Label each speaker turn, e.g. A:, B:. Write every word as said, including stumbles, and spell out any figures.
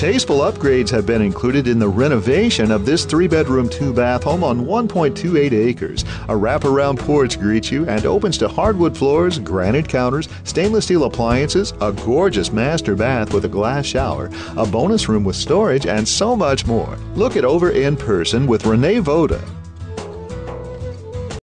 A: Tasteful upgrades have been included in the renovation of this three-bedroom, two-bath home on one point two eight acres. A wraparound porch greets you and opens to hardwood floors, granite counters, stainless steel appliances, a gorgeous master bath with a glass shower, a bonus room with storage, and so much more. Look it over in person with Renovated.